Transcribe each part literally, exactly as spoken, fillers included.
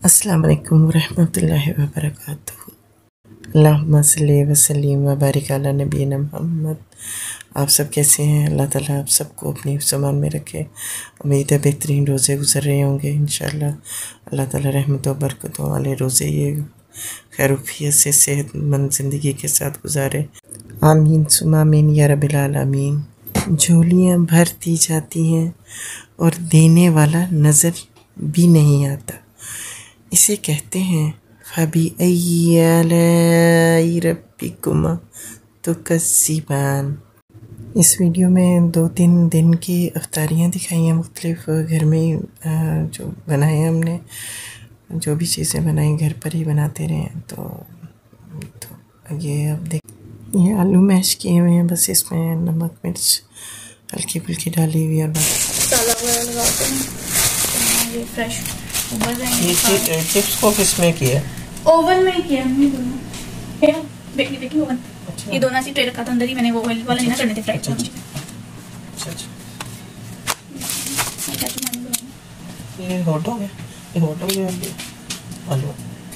अस्सलाम वालेकुम रहमतुल्लाहि व बरकातुहू। अल्लाहुम्मा सल्ली व सल्लिम व बारिक अला नबीना मुहम्मद। आप सब कैसे हैं? अल्लाह ताला आप सबको अपनी ज़मान में रखे। उम्मीद है बेहतरीन रोज़े गुजर रहे होंगे इंशाअल्लाह। अल्लाह ताला रहमतों बरकतों वाले रोज़े ये खैरुफियत से सेहतमंद ज़िंदगी के साथ गुजारे। आमीन सुमा आमीन या रब्बिल आलमीन। झोलियाँ भरती जाती हैं और देने वाला नज़र भी नहीं आता। इसे कहते हैं फ़बीअय्यि आलाइ रब्बिकुमा तुकज़्ज़िबान। इस वीडियो में दो तीन दिन की अफ्तारियाँ दिखाई हैं, मुख्तलिफ घर में जो बनाए हमने, जो भी चीज़ें बनाई घर पर ही बनाते रहे हैं। तो, तो ये अब देख, ये आलू मैश किए हुए हैं, बस इसमें नमक मिर्च हल्की फुल्की डाली हुई है। ये फ्रेश ये चिप्स को किस में किया? ओवन में किया हमने दोनों। Baking baking oven. अच्छा। ये दोनों सी ट्रे रखा था अंदर ही, मैंने वो ऑयल वाला नहीं ना करने थे फ्राई। अच्छा अच्छा अच्छा। ये हॉट हो गया, ये हॉट हो गया आलू।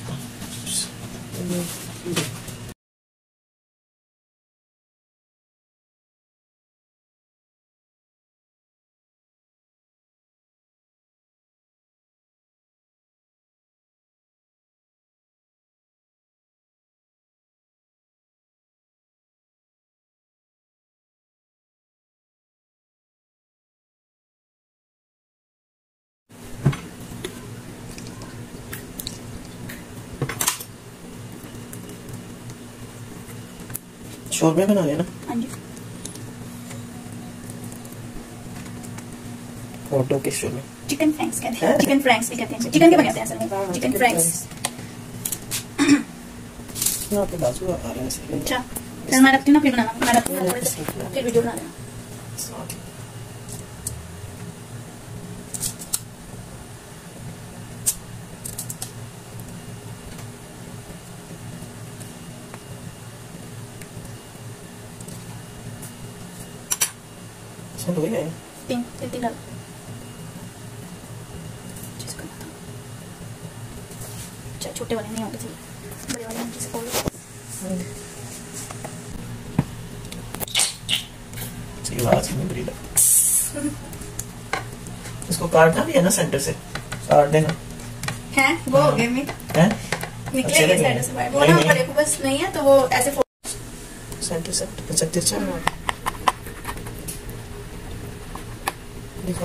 शोरबा बना लिया ना? हाँ जी। फोटो के शो में चिकन फ्रैंक्स कहते हैं। चिकन फ्रैंक्स भी कहते हैं। चिकन के बनाते हैं असल में। Chicken franks. यहाँ पे बाजू आ रहा है ऐसे। अच्छा, फिर मैं रखती हूँ ना, फिर बनाना। मैं रखती हूँ, फिर वीडियो बना लेना। इसमें दो ही है। तीन तीन तीन डाल। अच्छा, छोटे वाले नहीं होंगे, बड़े वाले हैं जिसे बोलो। सही आवाज में बड़ी लग। इसको काटना भी है ना, सेंटर से काट देना है। वो हो गए में हैं निकलेंगे सेंटर से बाहर। वो ना बड़े को बस नहीं है तो वो ऐसे सेंटर से पचहत्तर चल दिखाओ।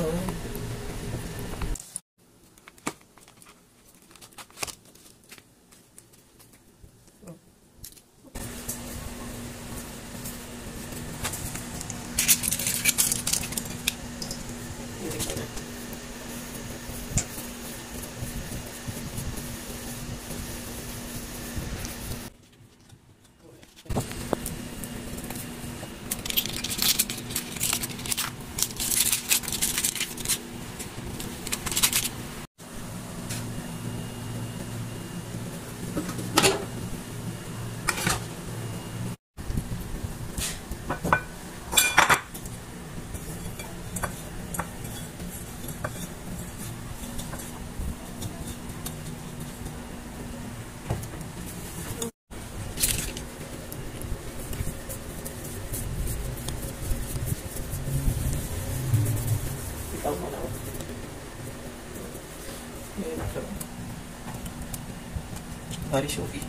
बारिश होगी।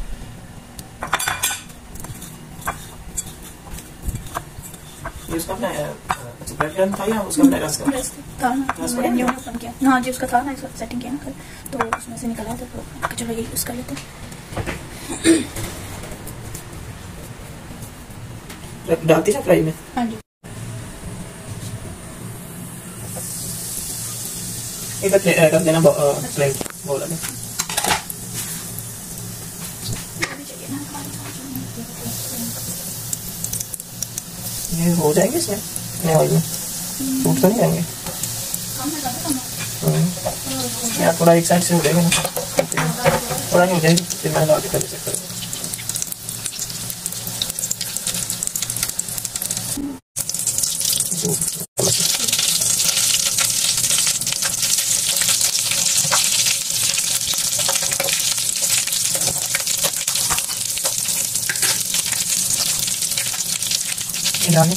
ये उसका बनाया ब्रेड क्रम्ब था या उसका बनाया रस का? मैंने ओपन किया ना जी, उसका था ना, इसको सेटिंग किया ना कल, तो उसमें से निकला था। तो चलो यही यूज कर लेते हैं। डालती है फ्राई में? हाँ जी। इधर कर देना प्लेट बोला नहीं। ये हो जाएंगे इसमें नए ऑयल में? टूट तो नहीं जाएंगे? यार थोड़ा एक साइड से हो जाएगा ना, थोड़ा नहीं हो जाएगी फिर मैं लगा के कर सकता हूँ। डालने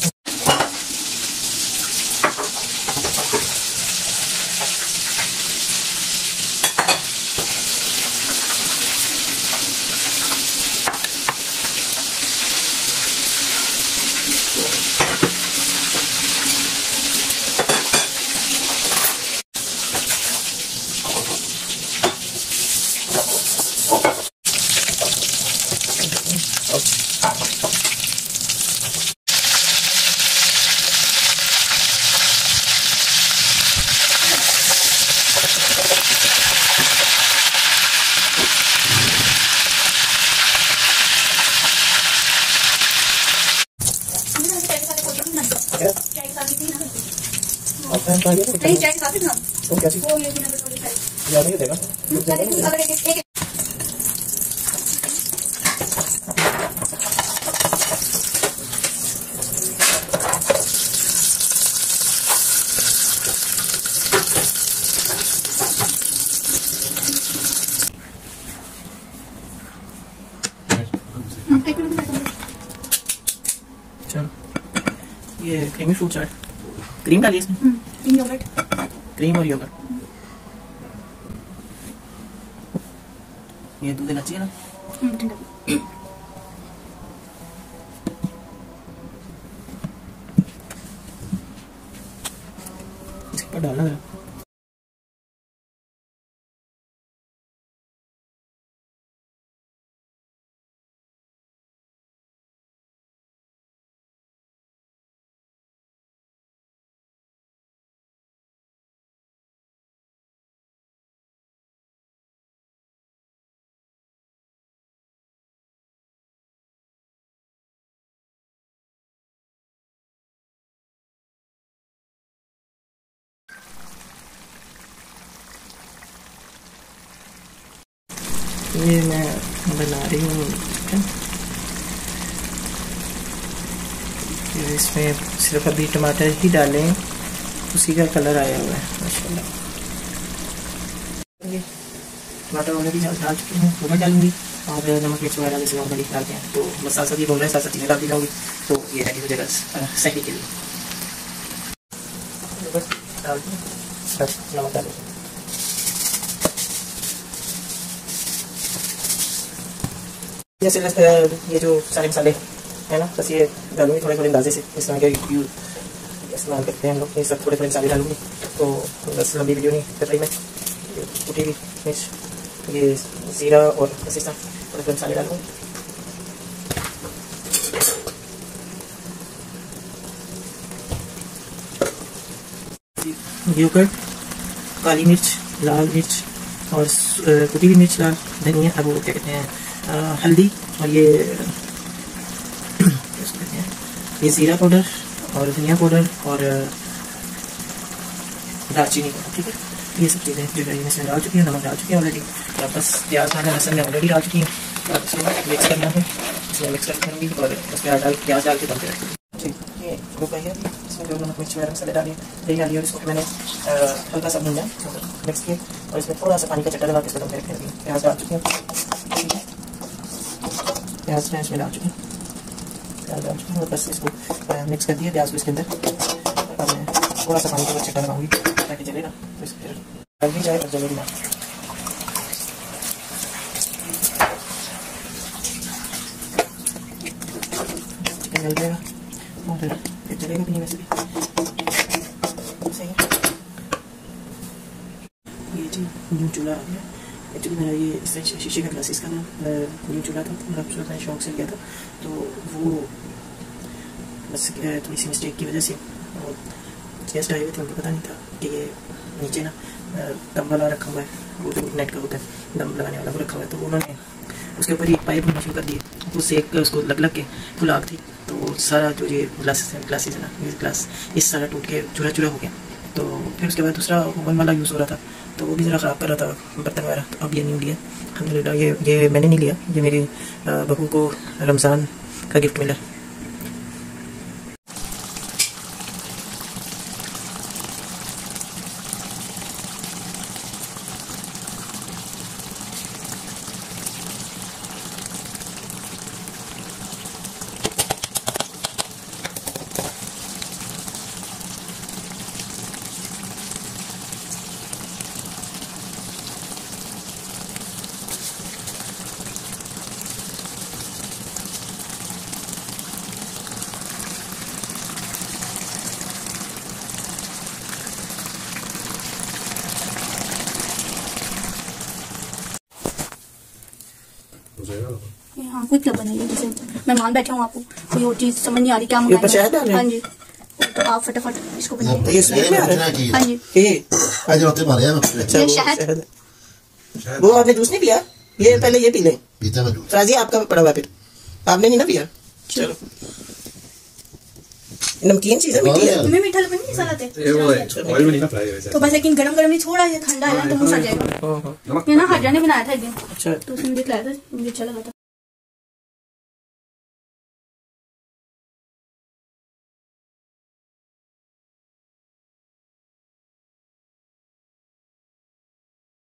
नहीं चाय के साथ ही ना तो क्या चीज वो ये भी ना थोड़ी सारी ज्यादा ही देगा अगर एक एक चलो ये क्रीमी फ्रूट चाट क्रीम डालिए इसमें क्रीम योगर्ट क्रीम और योगर्ट ये दूध देना चाहिए ना ठंडा इसके ऊपर डालना है ये मैं बना रही हूँ इसमें सिर्फ अभी टमाटर ही डालें उसी का कलर आया हुआ है माशाल्लाह। टमाटर ऑलरेडी डाल चुके हैं वो मैं डालूंगी और नमक मिर्च वगैरह जैसे नॉर्मली डालते हैं तो मसाला सब ये बोल रहे हैं साथ साथ चीज़ें डाल दी जाऊँगी तो ये रेडी हो जाएगा सही के लिए डाल दूँ बस नमक डाल दूँ जैसे ये जो सारे मसाले है ना बस ये डालूंगी थोड़े थोड़े अंदाजे से इस तरह के यू इस्तेमाल करते हैं हम लोग ये सब थोड़े थोड़े मसाले डालूंगी तो बस लंबी वीडियो नहीं कर रही मैं कुटी हुई मिर्च ये जीरा और इसी तरह थोड़े थोड़े मसाले डालूंगी योगर्ट काली मिर्च लाल मिर्च और कुटी हुई मिर्च लाल धनिया अब वो क्या कहते हैं आ, हल्दी और ये ये जीरा पाउडर और धनिया पाउडर और दालचीनी पाउडर ठीक है ये सब चीज़ें जो है इसमें डाल चुकी हैं नमक डाल चुकी हैं ऑलरेडी बस प्याज डालना लहसुन में ऑलरेडी डाल चुकी हैं इसमें मिक्स करना है इसमें मिक्स कर करूँगी और बस प्याज डाल प्याज डाल के बनते रखेंगे ठीक ये हो गई है इसमें जो नमक मिर्च वगैरह मसाले डालिए दही डालिए और इसको मैंने हल्का सा भूना मिक्स किया और इसमें थोड़ा सा पानी का चट्टा लगा के इसको दम पे रखेंगे प्याज डाल चुके हैं प्याज मैं इसमें डाल चुकी हूँ प्याज डाल चुकी हूँ और बस इसको मिक्स कर दिया प्याज को इसके अंदर और मैं थोड़ा सा पानी का छट्टा लगाऊंगी ताकि जलेगा तो इस फिर डाल भी जाए और जलेगी ना चिकन जल जाएगा और फिर फिर जलेगा भी नहीं वैसे भी सही है ये जी न्यू चूल्हा आ गया एक्चुअली मेरा ये इस तरह शीशे का ग्लास इसका ना न्यू चूल्हा था मेरा खूबसूरत मैंने शौक से लिया था तो वो बस थोड़ी सी मिस्टेक की वजह से गेस्ट आए हुए थे उनको पता नहीं था कि ये नीचे ना दम वाला रखा हुआ है वो जो नेट का होता है दम लगाने वाला वो रखा हुआ है तो उन्होंने उसके ऊपर एक पाइप मशीन कर दिए वो सेक उसको लग लग के फुल आग थी तो सारा जो ये ग्लासेस है ग्लासेस है ना ये ग्लास इस सारा टूट के चूरा चूरा हो गया तो फिर उसके बाद दूसरा ओवन वाला यूज़ हो रहा था तो वो भी ज़रा ख़राब कर रहा था बर्तन वगैरह तो अब ये नहीं लिया अल्हम्दुलिल्लाह ये ये मैंने नहीं लिया ये मेरी बहू को रमज़ान का गिफ्ट मिला हाँ कोई क्लब बनाइए, जैसे मेहमान बैठे हूँ, आपको कोई और चीज समझ नहीं आ रही क्या ये ऊपर शहद डाल रहे हैं? हाँ जी, तो आप फटाफट इसको बनाइए। ये स्वीट में आ रहा है? हाँ जी, ये आज होते मारे हैं अच्छा, ये वो शहद। शहद है। वो आपने जूस नहीं पिया? ये पहले ये पी लें। पीता मैं जूस। राजी आपका पड़ा हुआ है, फिर आपने नहीं ना पिया? चलो, नमकीन चीज है, मीठी है। तुम्हें मीठा लगता नहीं सालाते? ये वो है, ऑयल में नहीं ना फ्राई वैसे। तो बस लेकिन गरम गरम नहीं, थोड़ा ये ठंडा है ना तो मुंह सड़ जाएगा। हाँ हाँ ये ना हाजा ने बनाया था एक दिन, अच्छा। तो उसने मुझे खिलाया था, मुझे अच्छा लगा था।